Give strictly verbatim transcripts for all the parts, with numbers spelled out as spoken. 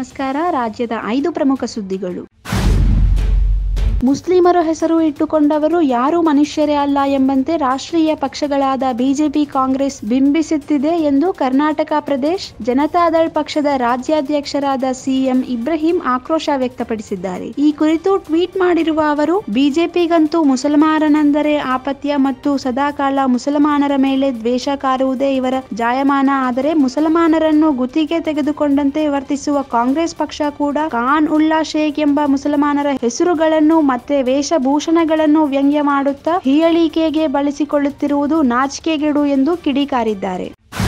ನಮಸ್ಕಾರ. ರಾಜ್ಯದ ಐದು ಪ್ರಮುಖ ಸುದ್ದಿಗಳು. ಮುಸ್ಲಿಮರ ಹೆಸರು ಇಟ್ಟುಕೊಂಡವರು ಯಾರೂ ಮನುಷ್ಯರೇ ಅಲ್ಲ ಎಂಬಂತೆ ರಾಷ್ಟ್ರೀಯ ಪಕ್ಷಗಳಾದ ಬಿಜೆಪಿ, ಕಾಂಗ್ರೆಸ್ ಬಿಂಬಿಸುತ್ತಿದೆ ಎಂದು ಕರ್ನಾಟಕ ಪ್ರದೇಶ್ ಜನತಾದಳ್ ಪಕ್ಷದ ರಾಜ್ಯಾಧ್ಯಕ್ಷರಾದ ಸಿಎಂ ಇಬ್ರಾಹಿಂ ಆಕ್ರೋಶ ವ್ಯಕ್ತಪಡಿಸಿದ್ದಾರೆ. ಈ ಕುರಿತು ಟ್ವೀಟ್ ಮಾಡಿರುವ ಅವರು, ಬಿಜೆಪಿಗಂತೂ ಮುಸಲ್ಮಾನರೆಂದರೆ ಆಪತ್ಯ ಮತ್ತು ಸದಾಕಾಲ ಮುಸಲ್ಮಾನರ ಮೇಲೆ ದ್ವೇಷ ಕಾರುವುದೇ ಇವರ ಜಾಯಮಾನ. ಆದರೆ ಮುಸಲ್ಮಾನರನ್ನು ಗುತ್ತಿಗೆ ತೆಗೆದುಕೊಂಡಂತೆ ವರ್ತಿಸುವ ಕಾಂಗ್ರೆಸ್ ಪಕ್ಷ ಕೂಡ ಖಾನ್ ಉಲ್ಲಾ ಶೇಖ್ ಎಂಬ ಮುಸಲ್ಮಾನರ ಹೆಸರುಗಳನ್ನು ಮತ್ತೆ ವೇಷಭೂಷಣಗಳನ್ನು ವ್ಯಂಗ್ಯ ಮಾಡುತ್ತಾ ಹೀಯಳಿಕೆಗೆ ಬಳಸಿಕೊಳ್ಳುತ್ತಿರುವುದು ನಾಚಿಕೆಗೇಡು ಎಂದು ಕಿಡಿಕಾರಿದ್ದಾರೆ.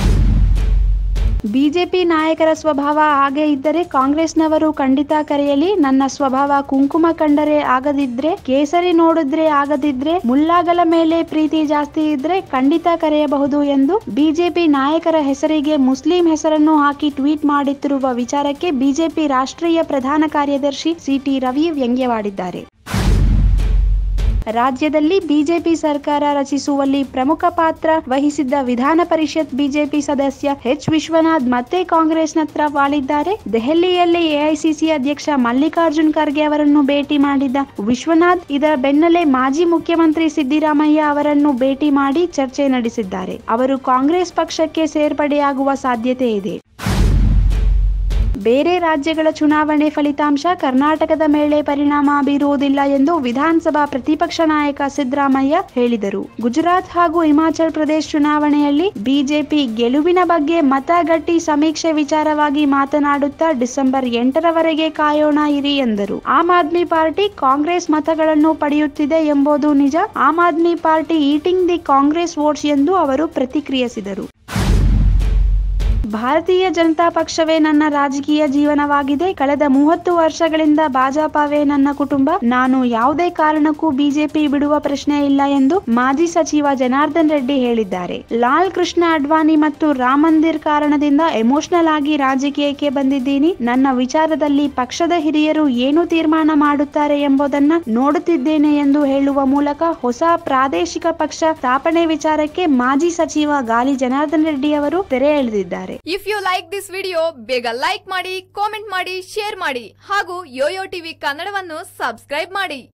ಬಿಜೆಪಿ ನಾಯಕರ ಸ್ವಭಾವ ಹಾಗೆ ಇದ್ದರೆ ಕಾಂಗ್ರೆಸ್ನವರು ಖಂಡಿತ ಕರೆಯಲಿ. ನನ್ನ ಸ್ವಭಾವ ಕುಂಕುಮ ಕಂಡರೆ ಆಗದಿದ್ರೆ, ಕೇಸರಿ ನೋಡಿದ್ರೆ ಆಗದಿದ್ರೆ, ಮುಲ್ಲಾಗಲ ಮೇಲೆ ಪ್ರೀತಿ ಜಾಸ್ತಿ ಇದ್ರೆ ಖಂಡಿತ ಕರೆಯಬಹುದು ಎಂದು ಬಿಜೆಪಿ ನಾಯಕರ ಹೆಸರಿಗೆ ಮುಸ್ಲಿಂ ಹೆಸರನ್ನು ಹಾಕಿ ಟ್ವೀಟ್ ಮಾಡುತ್ತಿರುವ ವಿಚಾರಕ್ಕೆ ಬಿಜೆಪಿ ರಾಷ್ಟ್ರೀಯ ಪ್ರಧಾನ ಕಾರ್ಯದರ್ಶಿ ಸಿಟಿ ರವಿ ವ್ಯಂಗ್ಯವಾಡಿದ್ದಾರೆ. ರಾಜ್ಯದಲ್ಲಿ ಬಿಜೆಪಿ ಸರ್ಕಾರ ರಚಿಸುವಲ್ಲಿ ಪ್ರಮುಖ ಪಾತ್ರ ವಹಿಸಿದ್ದ ವಿಧಾನ ಪರಿಷತ್ ಬಿಜೆಪಿ ಸದಸ್ಯ ಎಚ್ ವಿಶ್ವನಾಥ್ ಮತ್ತೆ ಕಾಂಗ್ರೆಸ್ನತ್ತ ವಾಲಿದ್ದಾರೆ. ದೆಹಲಿಯಲ್ಲಿ ಎಐಸಿಸಿ ಅಧ್ಯಕ್ಷ ಮಲ್ಲಿಕಾರ್ಜುನ್ ಖರ್ಗೆ ಅವರನ್ನು ಭೇಟಿ ಮಾಡಿದ್ದ ವಿಶ್ವನಾಥ್ ಇದರ ಬೆನ್ನಲ್ಲೇ ಮಾಜಿ ಮುಖ್ಯಮಂತ್ರಿ ಸಿದ್ದರಾಮಯ್ಯ ಅವರನ್ನು ಭೇಟಿ ಮಾಡಿ ಚರ್ಚೆ ನಡೆಸಿದ್ದಾರೆ. ಅವರು ಕಾಂಗ್ರೆಸ್ ಪಕ್ಷಕ್ಕೆ ಸೇರ್ಪಡೆಯಾಗುವ ಸಾಧ್ಯತೆ ಇದೆ. ಬೇರೆ ರಾಜ್ಯಗಳ ಚುನಾವಣೆ ಫಲಿತಾಂಶ ಕರ್ನಾಟಕದ ಮೇಲೆ ಪರಿಣಾಮ ಬೀರುವುದಿಲ್ಲ ಎಂದು ವಿಧಾನಸಭಾ ಪ್ರತಿಪಕ್ಷ ನಾಯಕ ಸಿದ್ದರಾಮಯ್ಯ ಹೇಳಿದರು. ಗುಜರಾತ್ ಹಾಗೂ ಹಿಮಾಚಲ ಪ್ರದೇಶ ಚುನಾವಣೆಯಲ್ಲಿ ಬಿಜೆಪಿ ಗೆಲುವಿನ ಬಗ್ಗೆ ಮತಗಟ್ಟೆ ಸಮೀಕ್ಷೆ ವಿಚಾರವಾಗಿ ಮಾತನಾಡುತ್ತಾ ಡಿಸೆಂಬರ್ ಎಂಟರವರೆಗೆ ಕಾಯೋಣ ಇರಿ ಎಂದರು. ಆಮ್ ಆದ್ಮಿ ಪಾರ್ಟಿ ಕಾಂಗ್ರೆಸ್ ಮತಗಳನ್ನು ಪಡೆಯುತ್ತಿದೆ ಎಂಬುದು ನಿಜ. Aam Aadmi party eating the Congress votes ಎಂದು ಅವರು ಪ್ರತಿಕ್ರಿಯಿಸಿದರು. ಭಾರತೀಯ ಜನತಾ ಪಕ್ಷವೇ ನನ್ನ ರಾಜಕೀಯ ಜೀವನವಾಗಿದೆ. ಕಳೆದ ಮೂವತ್ತು ವರ್ಷಗಳಿಂದ ಭಾಜಪವೇ ನನ್ನ ಕುಟುಂಬ. ನಾನು ಯಾವುದೇ ಕಾರಣಕ್ಕೂ ಬಿಜೆಪಿ ಬಿಡುವ ಪ್ರಶ್ನೆ ಇಲ್ಲ ಎಂದು ಮಾಜಿ ಸಚಿವ ಜನಾರ್ದನ್ ರೆಡ್ಡಿ ಹೇಳಿದ್ದಾರೆ. ಲಾಲ್ ಕೃಷ್ಣ ಅಡ್ವಾಣಿ ಮತ್ತು ರಾಮ ಮಂದಿರ್ ಕಾರಣದಿಂದ ಎಮೋಷನಲ್ ಆಗಿ ರಾಜಕೀಯಕ್ಕೆ ಬಂದಿದ್ದೀನಿ. ನನ್ನ ವಿಚಾರದಲ್ಲಿ ಪಕ್ಷದ ಹಿರಿಯರು ಏನು ತೀರ್ಮಾನ ಮಾಡುತ್ತಾರೆ ಎಂಬುದನ್ನ ನೋಡುತ್ತಿದ್ದೇನೆ ಎಂದು ಹೇಳುವ ಮೂಲಕ ಹೊಸ ಪ್ರಾದೇಶಿಕ ಪಕ್ಷ ಸ್ಥಾಪನೆ ವಿಚಾರಕ್ಕೆ ಮಾಜಿ ಸಚಿವ ಗಾಲಿ ಜನಾರ್ದನ್ ರೆಡ್ಡಿ ಅವರು ತೆರೆ ಎಳೆದಿದ್ದಾರೆ. If you like this video ಬೇಗ ಲೈಕ್ ಮಾಡಿ, ಕಾಮೆಂಟ್ ಮಾಡಿ, ಶೇರ್ ಮಾಡಿ ಹಾಗೂ ಯೋಯೋ ಟಿವಿ ಕನ್ನಡವನ್ನು ಸಬ್ಸ್ಕ್ರೈಬ್ ಮಾಡಿ.